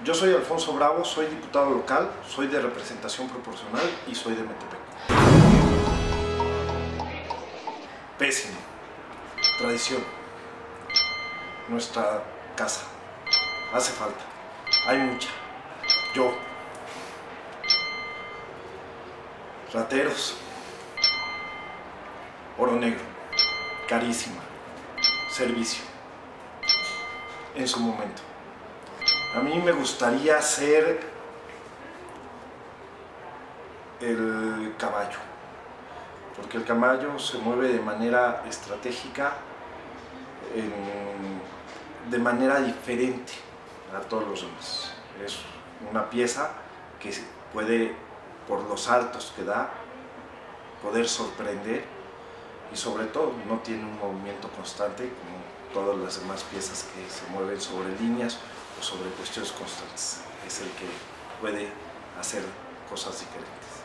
Yo soy Alfonso Bravo, soy diputado local, soy de representación proporcional y soy de Metepec. Pésimo. Tradición. Nuestra casa. Hace falta. Hay mucha. Yo. Rateros. Oro negro. Carísima. Servicio. En su momento. A mí me gustaría ser el caballo, porque el caballo se mueve de manera estratégica, de manera diferente a todos los demás. Es una pieza que puede, por los saltos que da, poder sorprender y sobre todo no tiene un movimiento constante como todas las demás piezas que se mueven sobre líneas o sobre cuestiones constantes. Es el que puede hacer cosas diferentes.